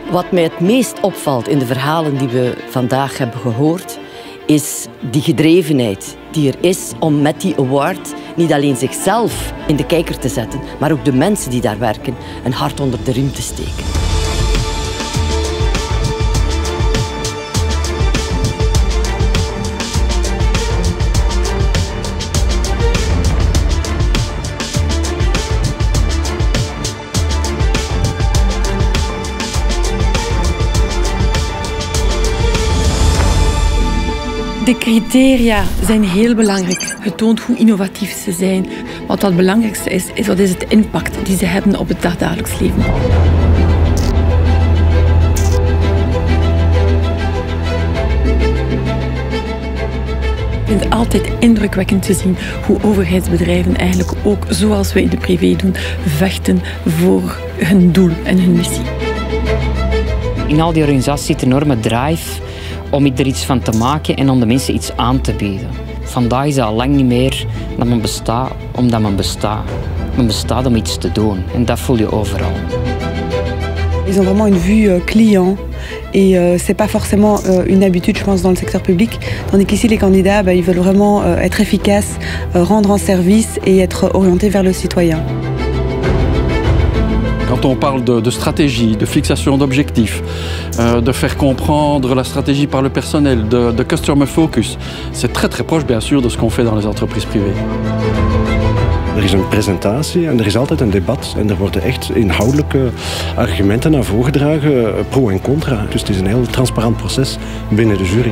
Wat mij het meest opvalt in de verhalen die we vandaag hebben gehoord, is die gedrevenheid die er is om met die award niet alleen zichzelf in de kijker te zetten, maar ook de mensen die daar werken een hart onder de riem te steken. De criteria zijn heel belangrijk. Het toont hoe innovatief ze zijn. Wat het belangrijkste is wat is het impact die ze hebben op het dagelijks leven. Ik vind het altijd indrukwekkend te zien hoe overheidsbedrijven eigenlijk ook, zoals wij in de privé doen, vechten voor hun doel en hun missie. In al die organisaties zit een enorme drive om er iets van te maken en om de mensen iets aan te bieden. Vandaag is het al lang niet meer dat men bestaat omdat men bestaat. Men bestaat om iets te doen en dat voel je overal. Ils ont vraiment une vue client et c'est pas forcément une habitude, je pense, dans le secteur public. Tandis qu'ici, les candidats, ils veulent vraiment être efficaces, rendre un service et être orientés vers le citoyen. Quand on parle de stratégie, de fixation d'objectifs, de faire comprendre la stratégie par le personnel, de customer focus, c'est très très proche bien sûr de ce qu'on fait dans les entreprises privées. Er is een presentatie en er is altijd een debat en er worden echt inhoudelijke argumenten naar voren gedragen, pro en contra. Dus het is een heel transparant proces binnen de jury.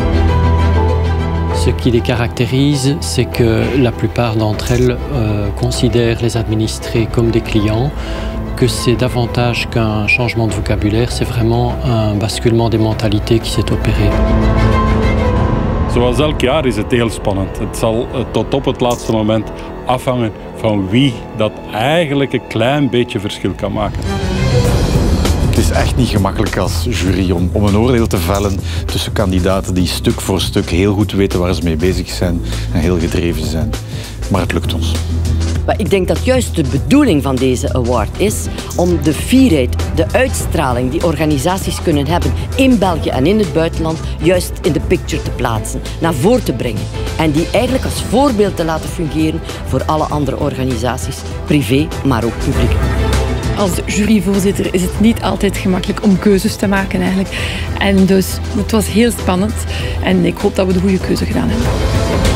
Ce qui les caractérise, c'est que la plupart d'entre elles considèrent les administrés comme des clients, que c'est davantage qu'un changement de vocabulaire, c'est vraiment un basculement des mentalités qui s'est opéré. Zoals elk jaar is het heel spannend. Het zal tot op het laatste moment afhangen van wie dat eigenlijk een klein beetje verschil kan maken. Het is echt niet gemakkelijk als jury om een oordeel te vellen tussen kandidaten die stuk voor stuk heel goed weten waar ze mee bezig zijn en heel gedreven zijn. Maar het lukt ons. Maar ik denk dat juist de bedoeling van deze award is om de fierheid, de uitstraling die organisaties kunnen hebben in België en in het buitenland juist in de picture te plaatsen, naar voren te brengen. En die eigenlijk als voorbeeld te laten fungeren voor alle andere organisaties, privé, maar ook publiek. Als juryvoorzitter is het niet altijd gemakkelijk om keuzes te maken eigenlijk. En dus het was heel spannend en ik hoop dat we de goede keuze gedaan hebben.